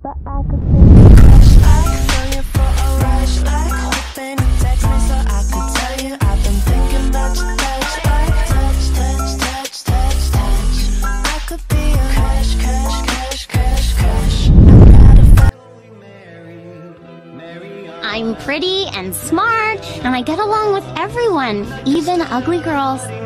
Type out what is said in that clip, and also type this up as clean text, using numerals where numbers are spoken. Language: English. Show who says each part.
Speaker 1: but I could feel you. I could feel you for a rush, like hoping you text me so I could tell you I've been thinking about your touch, like touch, touch, touch, touch, touch. I could be a crush, crush, crush, crush, crush. I gotta
Speaker 2: I'm pretty and smart, and I get along with everyone, even ugly girls.